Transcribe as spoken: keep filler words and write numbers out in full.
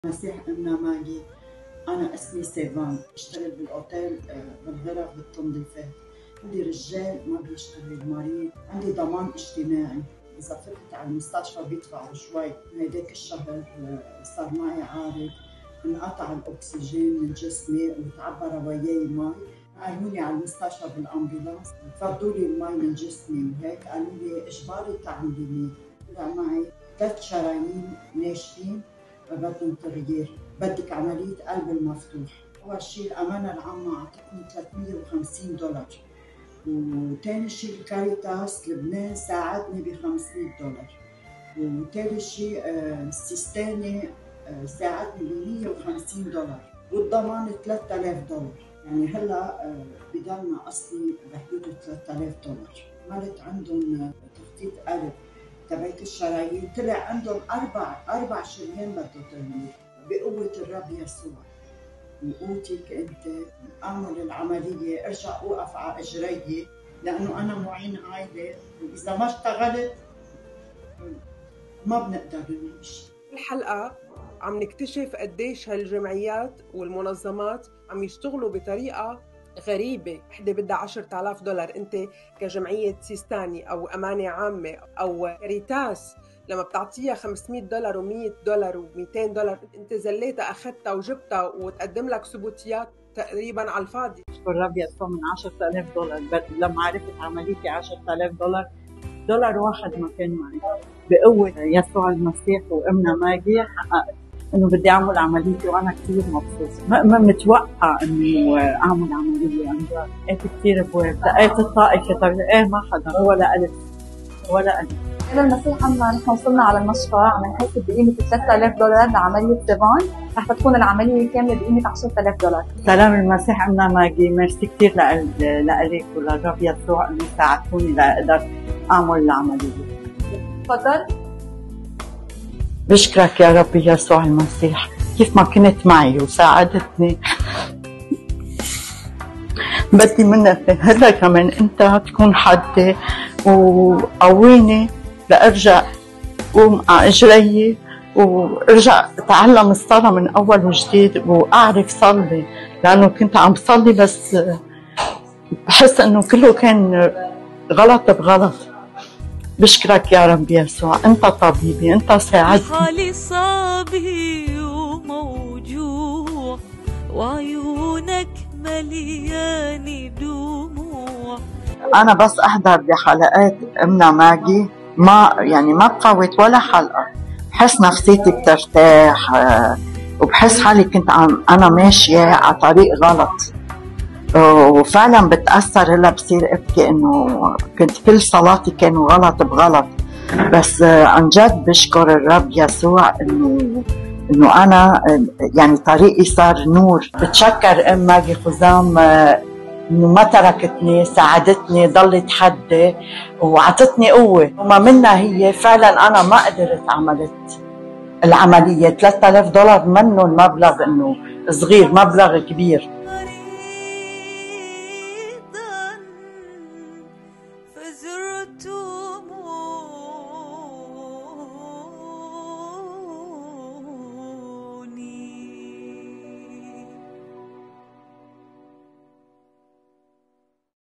مسيح أمنا ماجي. أنا اسمي سيفان، بشتغل بالأوتيل بالغرف بالتنظيفات. عندي رجال ما بيشتغل مريض، عندي ضمان اجتماعي، إذا فتت على المستشفى بيدفعوا شوي. هيداك الشهر صار معي عارض، انقطع الأكسجين من جسمي وتعبر وياي مي، قالوا لي على المستشفى بالأمبولانس فضوا لي المي من جسمي وهيك قالوا لي إجباري تعملي. طلع معي ثلاث شرايين ناشفين بدهم تغيير، بدك عملية قلب المفتوح. أول شيء الأمانة العامة أعطتني ثلاثمية وخمسين دولار، وثاني شيء الكاريتاس لبنان ساعدني ب خمسمية دولار، وثالث شيء السيستاني ساعدني ب مية وخمسين دولار، والضمان ثلاثة آلاف دولار. يعني هلا بضل ناقصني بحدود ثلاثة آلاف دولار. عملت عندهم تخطيط قلب تبعت الشرايين، طلع عندهم اربع اربع شريان بده تغيير. بقوة الرب يسوع وقوتك انت اعمل العملية، ارجع اوقف على اجريي، لانه انا معين عائلة واذا ما اشتغلت ما بنقدر نعيش. الحلقة عم نكتشف قديش هالجمعيات والمنظمات عم يشتغلوا بطريقة غريبة. وحدة بدها عشرة آلاف دولار، انت كجمعية سيستاني او امانة عامة او كاريتاس لما بتعطيها خمسمية دولار ومية دولار وميتين دولار انت زليتها اخذتها وجبتها وتقدم لك ثبوتيات تقريبا على الفاضي. اشكر الرب يسوع من عشرة آلاف دولار لما عرفت عمليتي عشرة آلاف دولار، دولار واحد ما كان معي. بقوة يسوع المسيح وامنا ماجي حققت انه بدي اعمل عمليتي وانا كثير مبسوطه. ما متوقعه انه اعمل عمليه عن جد. لقيت كثير ابواب، لقيت الطائفه طيب ايه ما حدا ولا الف ولا الف. إلى المسيح عنا نحن وصلنا على المشفى عم نحاسب بقيمة ثلاثة آلاف دولار لعملية سيفان، رح تكون العملية كاملة بقيمة عشرة آلاف دولار. سلام المسيح عنا ماجي، ميرسي كثير لك وللرب يسوع انه ساعدتوني لاقدر اعمل العملية. تفضل. بشكرك يا ربي يسوع المسيح كيف ما كنت معي وساعدتني. بدي منك هلا كمان انت تكون حدي وقويني لارجع قوم على اجري وارجع اتعلم الصلاة من اول وجديد واعرف صلي، لانه كنت عم صلي بس بحس انه كله كان غلط بغلط. بشكرك يا رب يسوع، انت طبيبي، انت ساعدني. حالي صعبي وموجوع وعيونك ملياني دموع. انا بس احضر بحلقات امنا ماجي ما يعني ما بفوت ولا حلقه، بحس نفسيتي بترتاح وبحس حالي كنت عم انا ماشيه على طريق غلط، وفعلا بتأثر. هلا بصير ابكي انه كنت كل صلاتي كانوا غلط بغلط، بس عن جد بشكر الرب يسوع انه انه انا يعني طريقي صار نور. بتشكر ام ماجي خزام انه ما تركتني، ساعدتني، ضلت حدي وعطتني قوه، وما منها هي فعلا انا ما قدرت عملت العمليه. ثلاثة آلاف دولار منه المبلغ انه صغير، مبلغ كبير. فزرت